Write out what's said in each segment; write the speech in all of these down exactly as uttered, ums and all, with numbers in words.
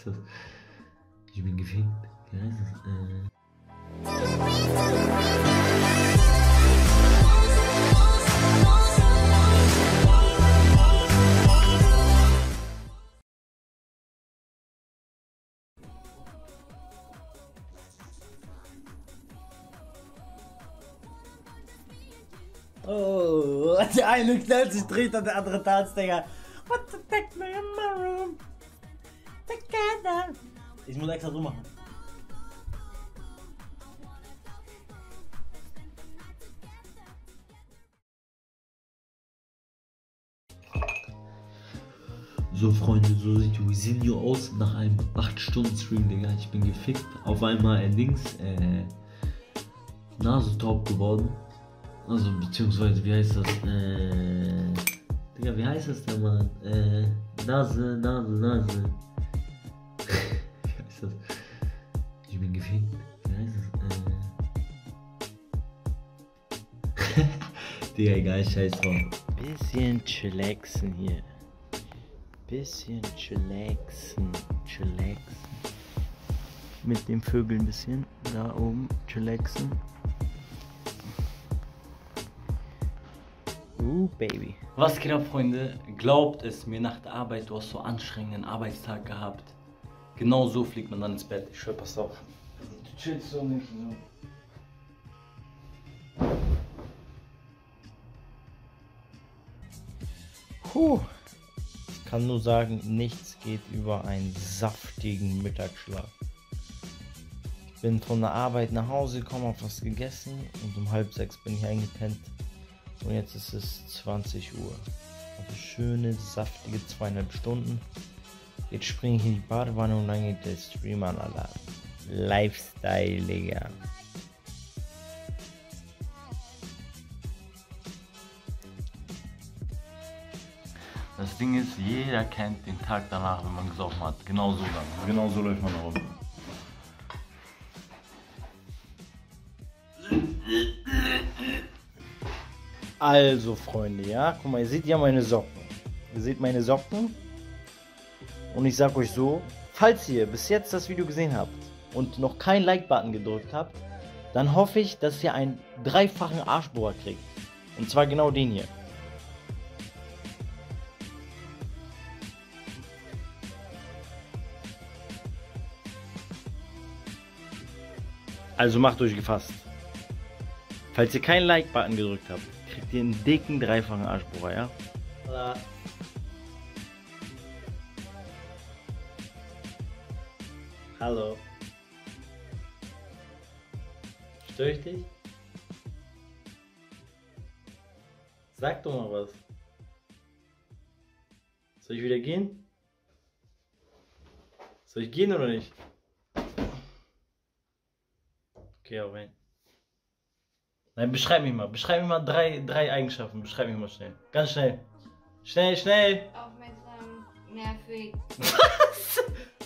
heißt das? Ich bin gefickt. Wie heißt das? Äh. Oh, der eine knallt sich, dreht und der andere tanzt, Digga. What the fuck, man, in my room? Together. Ich muss extra so machen. So Freunde, so sieht die Visio aus nach einem acht Stunden Stream, Digga. Ich bin gefickt. Auf einmal ein Dings, äh, Nase taub geworden. Also, beziehungsweise, wie heißt das? Äh, Digga, wie heißt das denn, Mann? Äh, Nase, Nase, Nase. Wie heißt das? Ich bin gefickt. Wie heißt das? Äh. Digga, egal, scheiß drauf. Bisschen chillaxen hier. Bisschen chillaxen, chillaxen. Mit dem Vögel ein bisschen. Da oben, chillaxen. Uh, Baby. Was geht ab, Freunde? Glaubt es mir, nach der Arbeit, du hast so anstrengenden Arbeitstag gehabt. Genau so fliegt man dann ins Bett. Ich schwör, pass auf. Du chillst so nicht so. Puh. Ich kann nur sagen, nichts geht über einen saftigen Mittagsschlaf. Ich bin von der Arbeit nach Hause gekommen, hab was gegessen und um halb sechs bin ich eingepennt. Und jetzt ist es zwanzig Uhr. Also schöne, saftige zweieinhalb Stunden. Jetzt springe ich in die Badewanne und dann geht der Stream an, Alter. Lifestyle, Digga. Das Ding ist, jeder kennt den Tag danach, wenn man gesoffen hat. Genau so dann. Genau so läuft man da rum. Also Freunde, ja, guck mal, ihr seht ja meine Socken. Ihr seht meine Socken. Und ich sag euch so, falls ihr bis jetzt das Video gesehen habt und noch keinen Like-Button gedrückt habt, dann hoffe ich, dass ihr einen dreifachen Arschbohrer kriegt. Und zwar genau den hier. Also macht euch gefasst. Falls ihr keinen Like-Button gedrückt habt, kriegt ihr einen dicken dreifachen Arschbohrer, ja? Oder? Hallo. Störe ich dich? Sag doch mal was. Soll ich wieder gehen? Soll ich gehen oder nicht? Okay, auch rein. Nein, beschreib mich mal. Beschreib mich mal drei, drei Eigenschaften. Beschreib mich mal schnell. Ganz schnell. Schnell, schnell. Aufmerksam, nervig. Was?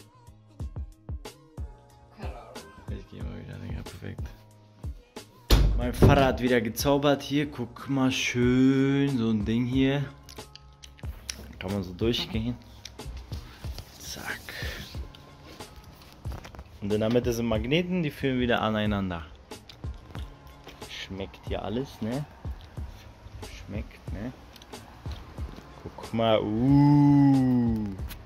Keine Ahnung. Ich gehe mal wieder, Digga. Perfekt. Mein Vater hat wieder gezaubert. Hier, guck mal, schön. So ein Ding hier. Kann man so durchgehen. Zack. Und in der Mitte sind Magneten, die führen wieder aneinander. Schmeckt hier alles, ne? Schmeckt, ne? Guck mal, uh.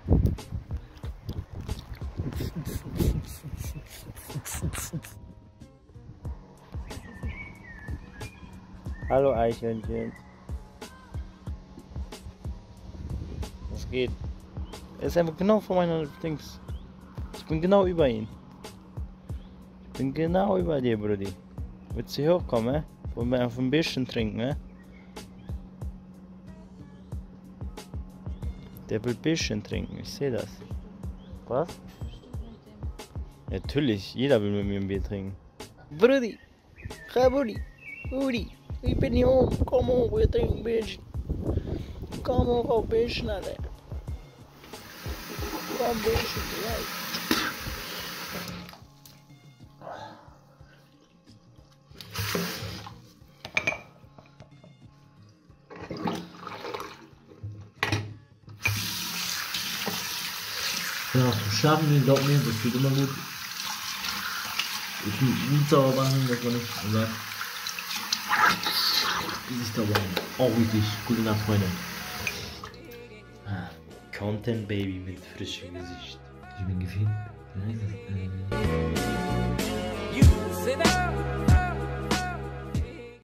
Hallo Eichhörnchen. Was geht? Er ist einfach genau vor meiner Dings. Ich bin genau über ihn. Ich bin genau über dir, Brudi. Willst du hier hochkommen, eh? Wollen wir einfach ein bisschen trinken, eh? Der will ein bisschen trinken, ich sehe das. Was? Ja, natürlich, jeder will mit mir ein Bier trinken. Brudi! Ja, Brudi! Brudi! Ich bin hier oben, komm hoch, wir trinken ein bisschen. Komm hoch auf ein bisschen, Alter. Komm ein bisschen, vielleicht. Ja, zum Schlafen gehen, glaub mir, das tut immer gut. Ich muss gut sauber machen, dass man nicht sagt. Das ist aber auch richtig. Gute Nacht, Freunde. Content Baby mit frischem Gesicht. Ich bin gefilmt. Wie heißt das? Äh... You sit down.